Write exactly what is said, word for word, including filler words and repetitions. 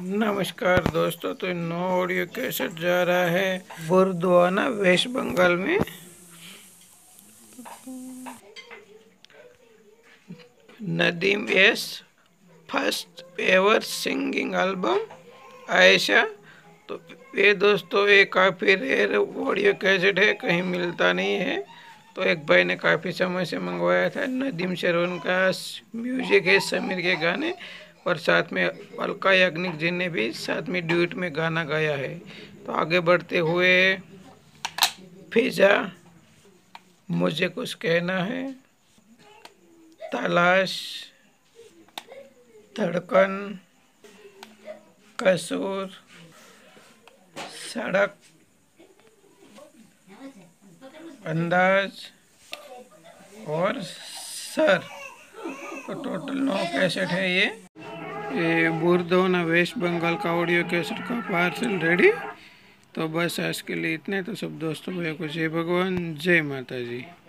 नमस्कार दोस्तों, तो नौ ऑडियो कैसेट जा रहा है बुरद्वाना वेस्ट बंगाल में। Nadeem s first ever singing album Ayesha. तो ये दोस्तों ये काफ़ी रेयर ऑडियो कैसेट है, कहीं मिलता नहीं है। तो एक भाई ने काफ़ी समय से मंगवाया था। नदीम शरवण का म्यूजिक है, समीर के गाने, और साथ में अलका याग्निक जी ने भी साथ में ड्यूट में गाना गाया है। तो आगे बढ़ते हुए फिजा, मुझे कुछ कहना है, तलाश, धड़कन, कसूर, सड़क, अंदाज और सर। तो टोटल नौ कैसेट है ये ये बुरद्वाना वेस्ट बंगाल का ऑडियो कैसेट का पार्सल रेडी। तो बस आज के लिए इतने। तो सब दोस्तों भैया को जय भगवान, जय माता जी।